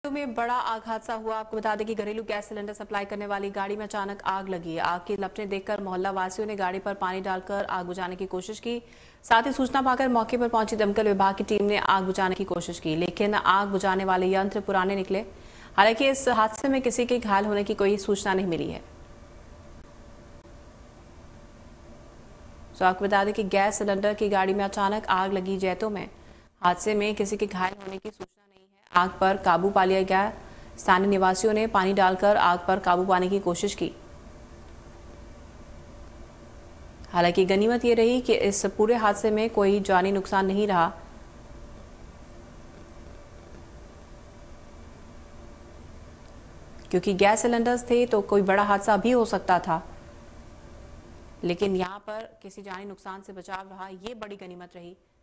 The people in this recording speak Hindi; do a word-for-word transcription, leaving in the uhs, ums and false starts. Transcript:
में बड़ा आग हादसा हुआ। आपको बता दें कि घरेलू गैस सिलेंडर सप्लाई करने वाली गाड़ी में अचानक आग लगी। आग की लपटें देखकर मोहल्ला वासियों ने गाड़ी पर पानी डालकर आग बुझाने की कोशिश की। साथ ही सूचना पाकर मौके पर पहुंची दमकल विभाग की टीम ने आग बुझाने की कोशिश की, लेकिन आग बुझाने वाले यंत्र पुराने निकले। हालांकि इस हादसे में किसी के घायल होने की कोई सूचना नहीं मिली है। तो आपको बता दें कि गैस सिलेंडर की गाड़ी में अचानक आग लगी जैतों में। हादसे में किसी के घायल होने की सूचना नहीं है। आग पर काबू पा लिया गया। स्थानीय निवासियों ने पानी डालकर आग पर काबू पाने की कोशिश की। हालांकि गनीमत ये रही कि इस पूरे हादसे में कोई जानी नुकसान नहीं रहा। क्योंकि गैस सिलेंडर्स थे तो कोई बड़ा हादसा भी हो सकता था, लेकिन यहाँ पर किसी जानी नुकसान से बचाव रहा, ये बड़ी गनीमत रही।